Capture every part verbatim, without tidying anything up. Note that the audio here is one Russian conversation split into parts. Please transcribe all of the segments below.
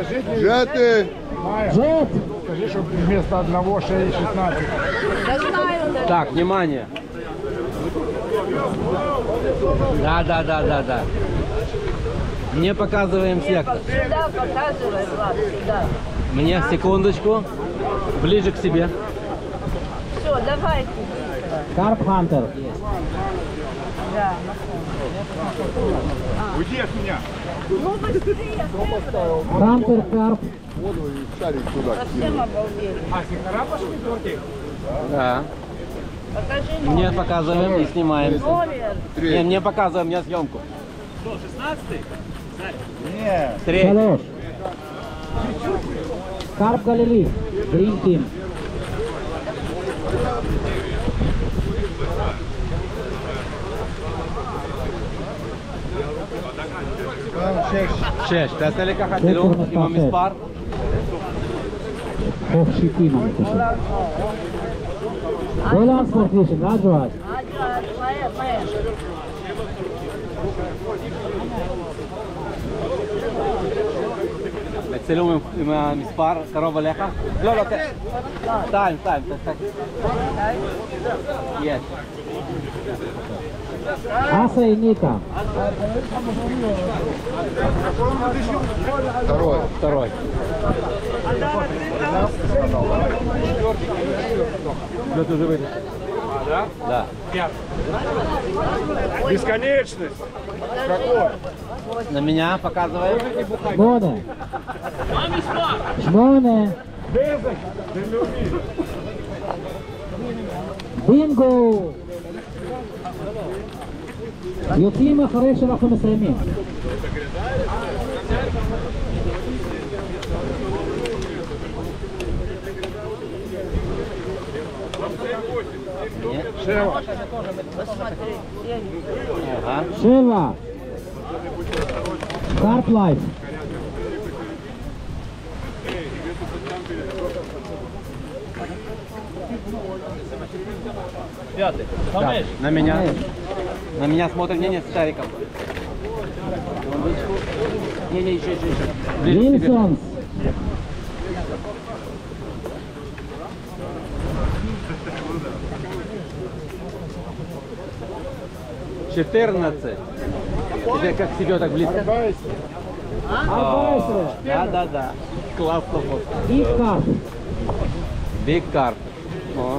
Джеты. Джет. Скажи, что вместо одного шесть шестнадцать. Так, внимание. Да, да, да, да, да. Не показываем сектор. Сюда показывай, Влад, сюда. Мне секундочку. Ближе к себе. Все, давай. Карп Хантер. Да. Уйди от меня. Ну быстрее. Хантер, карп. Воду и шарик туда. Совсем обалдели. А, сектора пошли только? Да. Покажи Мне номер. показываем и снимаем. Номер. Не, мне показываем, мне съемку. Что, шестнадцатый? Нет. Третий. Хорош. Карп Галилей. Green Team. שש. תעשה לי ככה צילום עם המספר. חוף שיטים, אני חושב. לא לאנספורט לישן, לא ג'ואד. מהר, מהר. צילום עם- עם המספר קרוב אליך. לא, לא, ת- שתיים, שתיים. ת- ת- יש. Аса и Ника. Второй. Второй. Что ты уже выйдешь? Да? Да. Бесконечность. Какой? На меня показывай. שמונה. שמונה. Безок. בינגו. יוצאים אחרי שאנחנו מסיימים. Нет. Шева. Посмотри. Ага. שבע. קארפ לייף. Пятый. Так, Хамеш. на меня. На меня смотрит. Не, не, с шариком. Не, не, еще, еще, еще. Ближе к тебе. вильсонс. четырнадцать. Тебе как себе так близко? ארבע-עשרה. Да, да, да. Классно вот. ביג קארפ. Big card. О.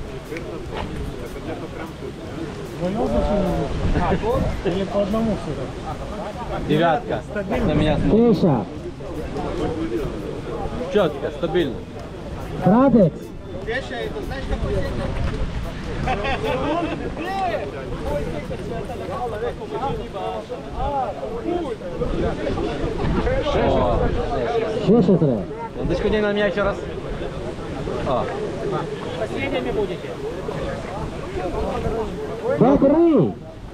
Или по одному сюда? Девятка. Так на меня смотрит. תשע. Четко, стабильно. טראדקס. О. שש עשרה. Секундочку, не на меня еще раз. О. Последними будете. בברי.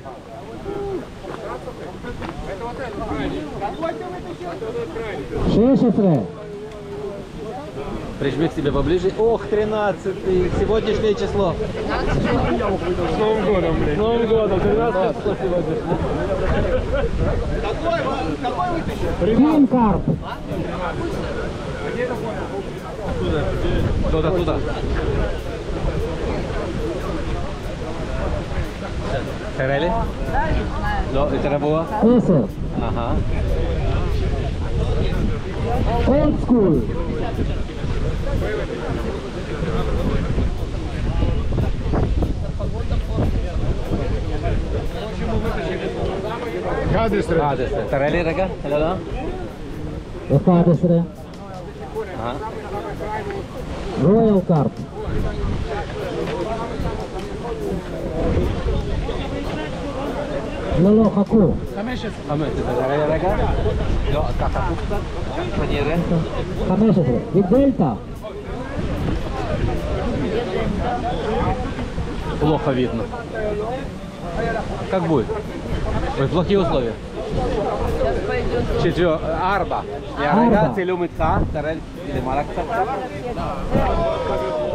שש עשרה. Прижми к себе поближе. Ох, тринадцатый. Сегодняшнее число. С Новым годом, блин. С Новым годом. тринадцатое число сегодня. קין קארפ. Туда, туда. Терели? לא, יותר גבוה? עשר. אהה. אולד סקול. אחד עשרה. אחד עשרה. תראה לי רגע, לא, לא. אחת עשרה. אהה. רויאל קארפ. לא, לא, חכו. חמש עשרה. תראה לי רגע. לא, ככה חכו קצת. אני אראה. חמש עשרה. ודלתא. Плохо видно. Как будет? Ой, плохие условия. Сейчас пойдет. Четвер... Арба. Я ארבע. רגע צילום איתך. תראה לי למעלה קצת.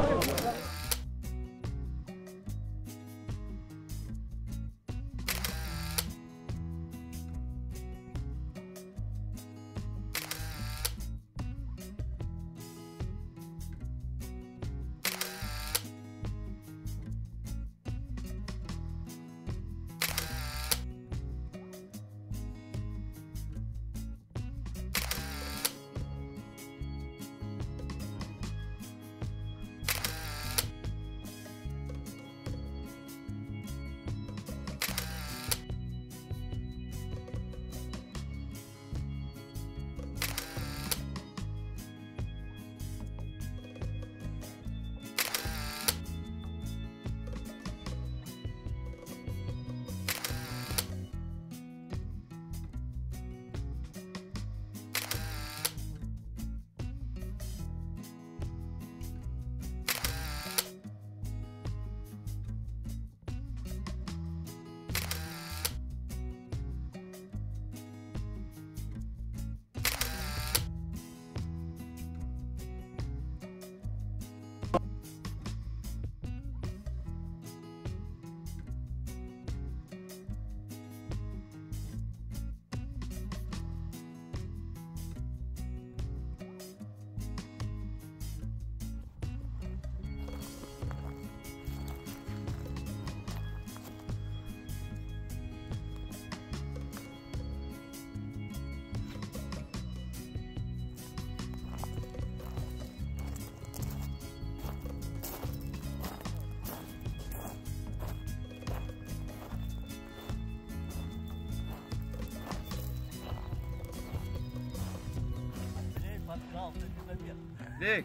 ليك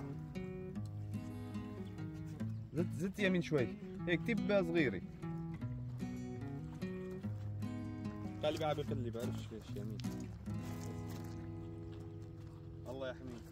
زدت زدت يمين شوي هيك تبقى صغيرة. قلبي عم بقلب بعرفش ليش يمين. الله يحميك.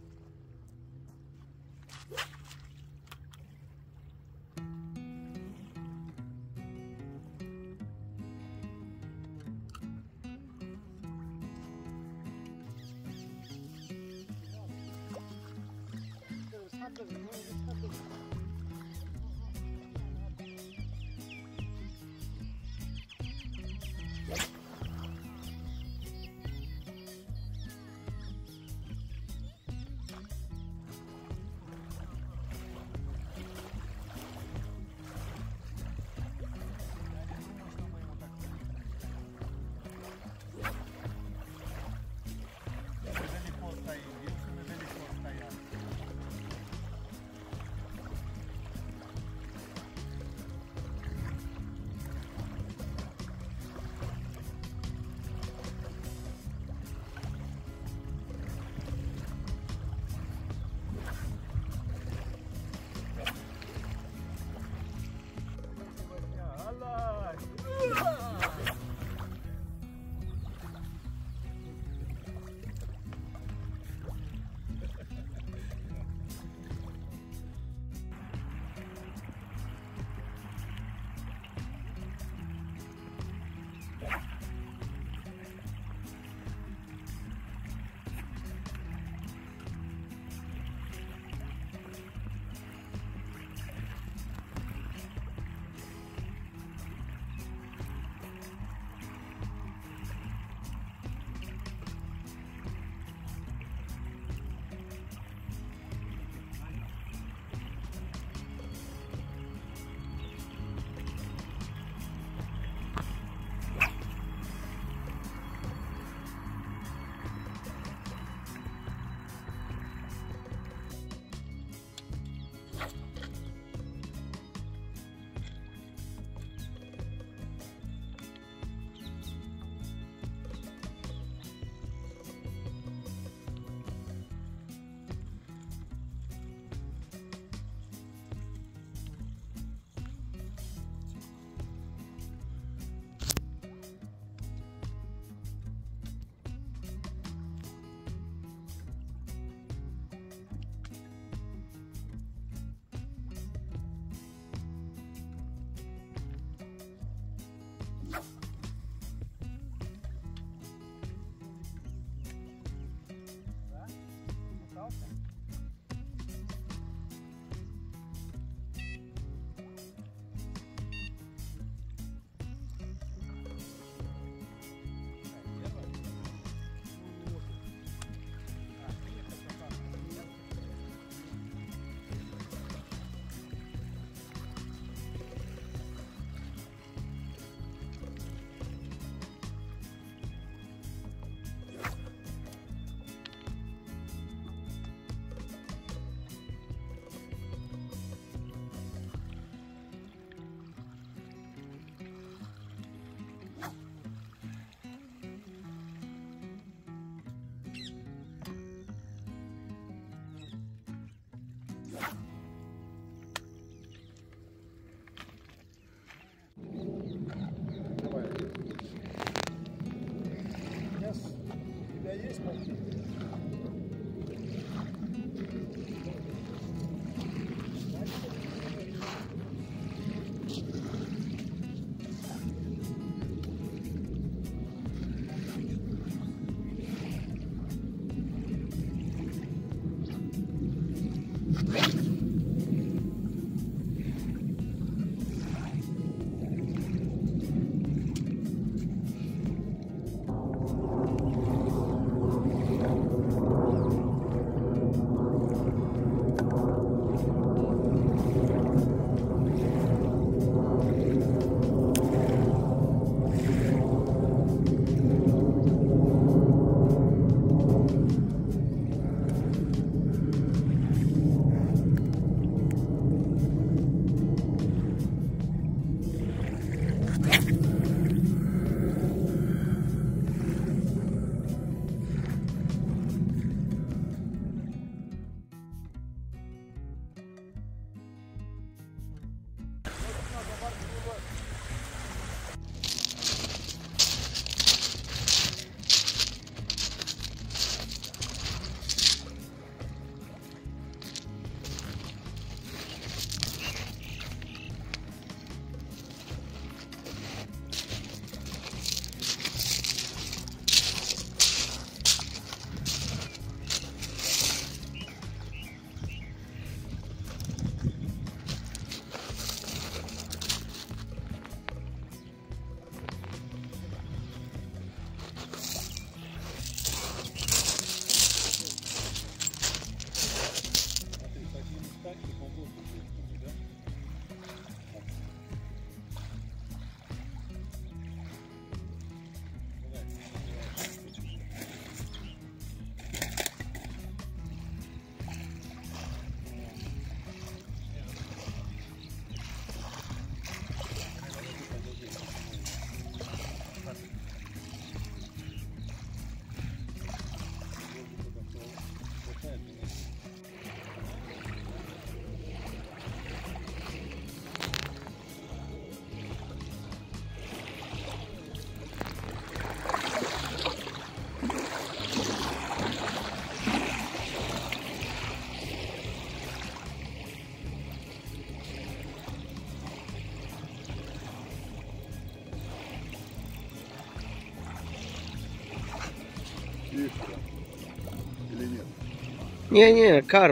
Не-не, карп.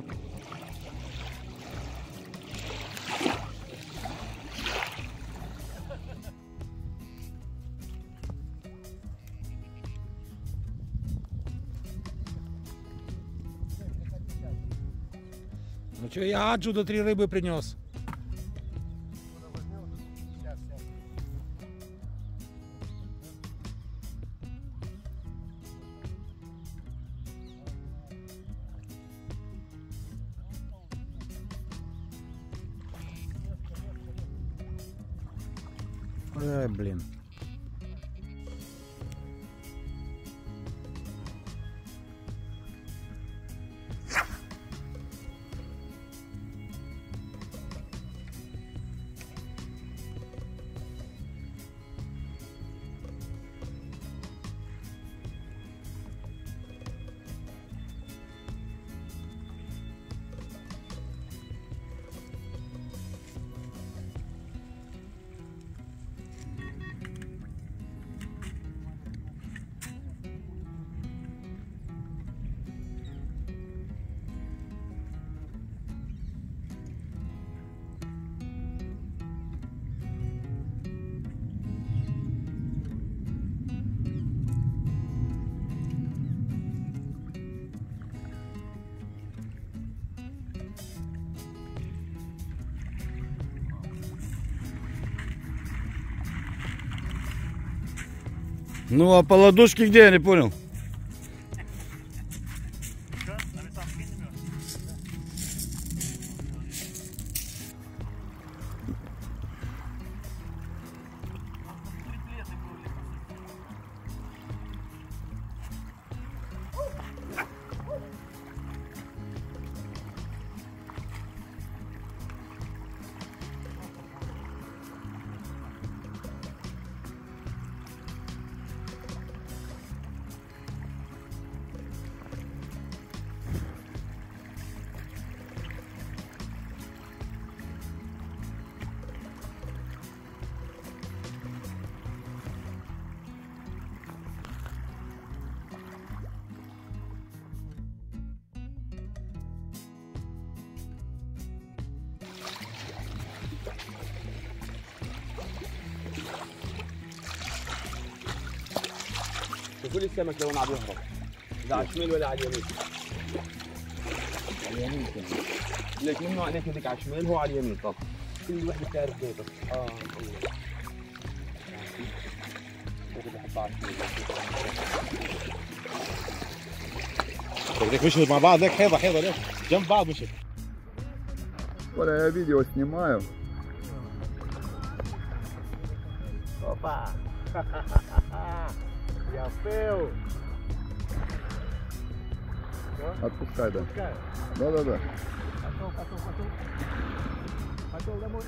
Ну что, я аджу до три рыбы принес. Ай, блин. Ну а по ладошке где, я не понял. شوفوا لي السمك لو عم يهرب، اذا على الشمال ولا على اليمين. على اليمين كمان. ليك منه عليك هذيك على الشمال هو على اليمين. طب كل وحده بتعرف بيتها. اه الله. هذا بحطها على الشمال. بدك مشوا مع بعض هيك حيضه حيضه ليش؟ جنب بعض مشوا. Коля, я видео снимаю. Опа! Я пил! Отпускай, да. Да-да-да. Пошел, пошел, пошел. Пошел домой.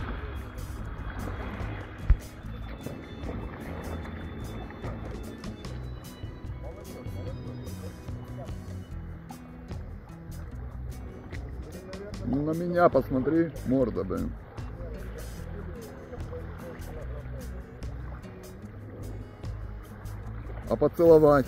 Ну, на меня посмотри, морда, блин. А поцеловать?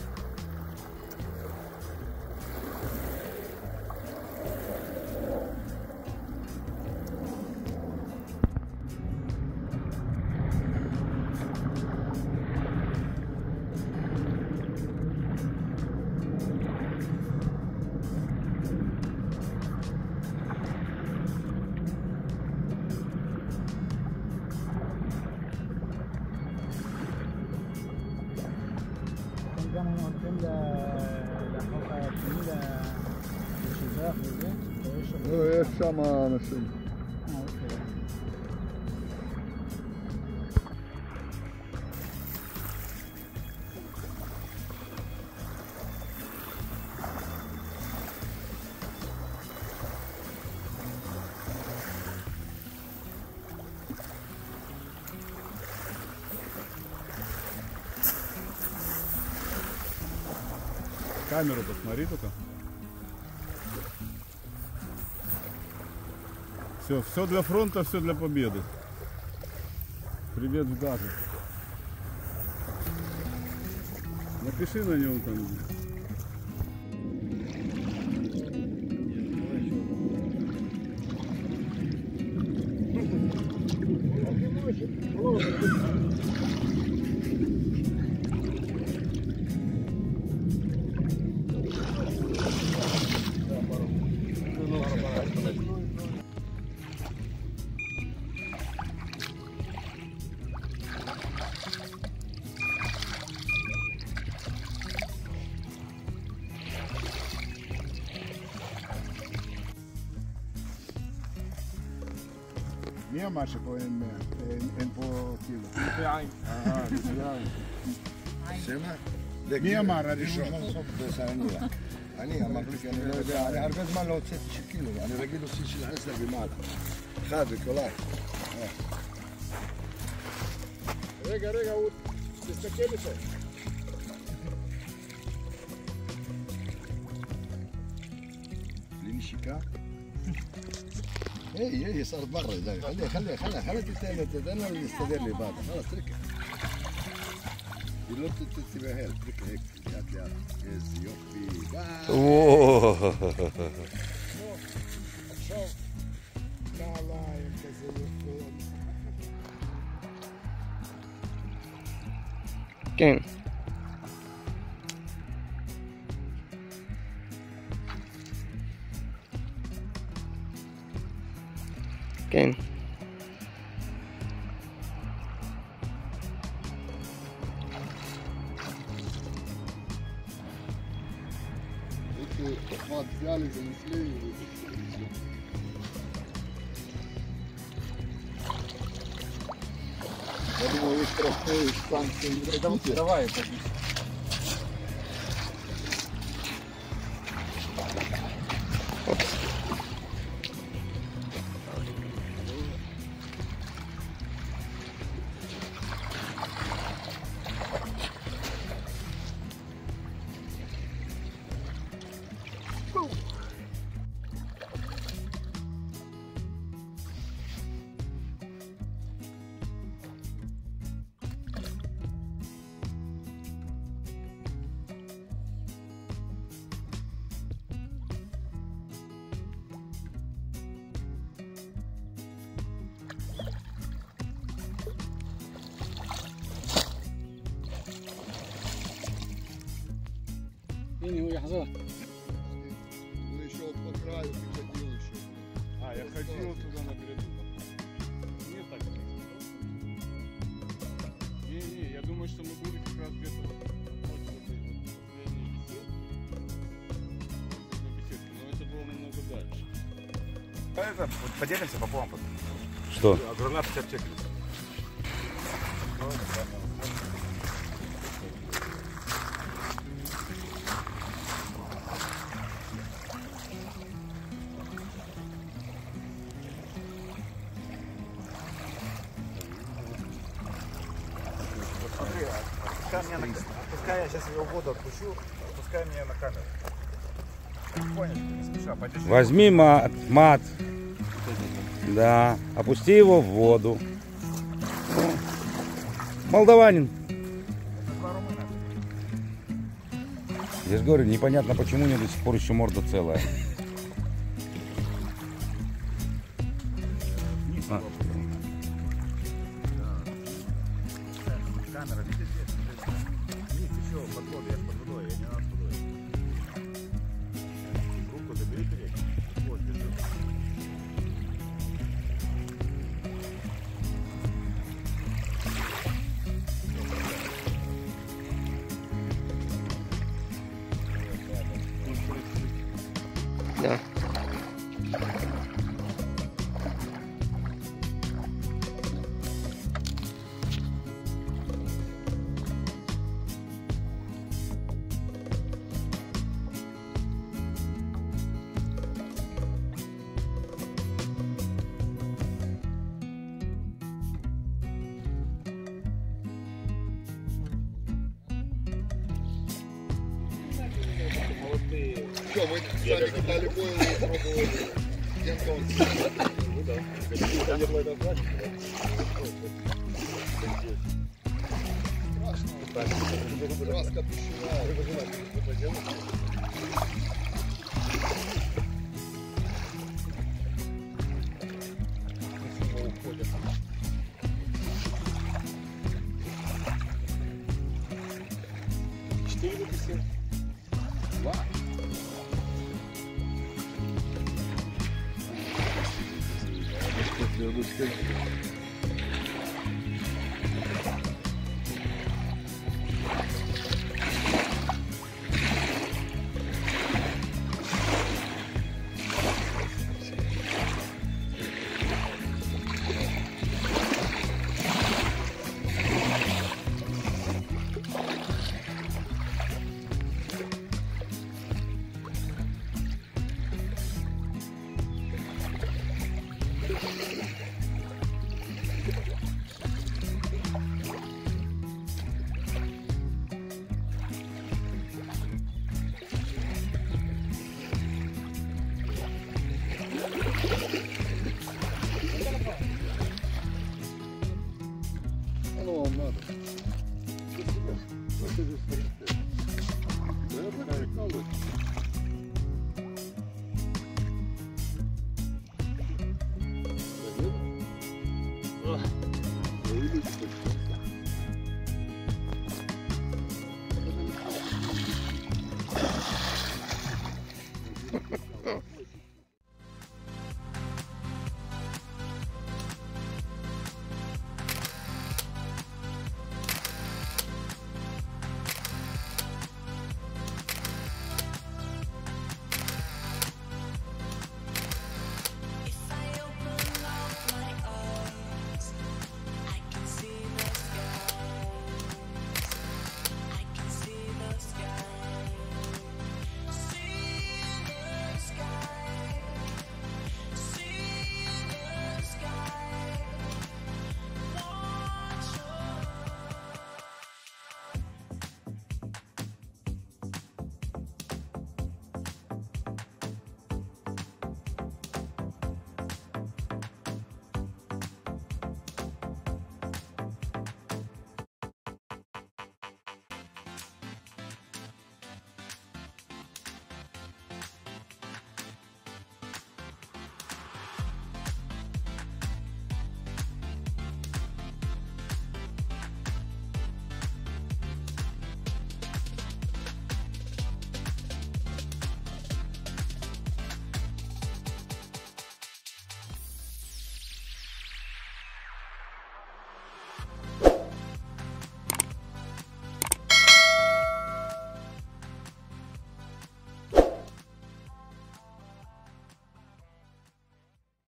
Ну, я сама на шее. Камеру посмотри только. Все, все для фронта, все для победы. Привет в Газу. Напиши на нем там. Mia marcha po en, en, en po kilo. Ага, سمع؟ מי אמר? אני שואל. אני אמרתי כי אני לא יודע, אני הרבה זמן לא הוצאתי של קילו, אני רגיל להוציא של עשר ומעלה. אחד וקולאי. רגע, רגע, הוא... תסתכל איתו. בלי נשיקה? היי, היי, صارت برا די, خلي خلي خلي خلي تتن تتن להסתדר לבד, خلاص טריקה. היא לא תתבהל, טריקה היק, לאט לאט. איזה יופי, וואו. עכשיו, נעליים כזה יפה. כן. כן. הייתי תחמד פיאלי, זה נפליא. Я думаю, есть простые станции. Давай, это. הנה הוא יחזור. Ну еще вот по краю приходил еще. А, я ходил туда на гряду. Не так близко. Не-не, я думаю, что мы были как раз где-то вот в этой вот последней беседке, но это было намного дальше. Это, поделимся по плану. Что? Огромная пятьдесят чеков. Меня на... Пускай я сейчас его в воду отпущу, пускай меня на камеру. Понял, не спеша, подержи. Возьми мат, мат. Да, опусти его в воду. Молдаванин. Я же говорю, непонятно, почему у него до сих пор еще морда целая. А. Камера, видишь, здесь? Ник, еще под водой, я под водой, я не надо под водой. Руку забери переднюю. Вот, держи. Да. Что, мы сами кидали бойл и пробовали. Ну да. Страшно. Краска пищевая. буду стоять. Оно вам надо. Вот это стоит. Да я прикалываюсь. Да видите, что?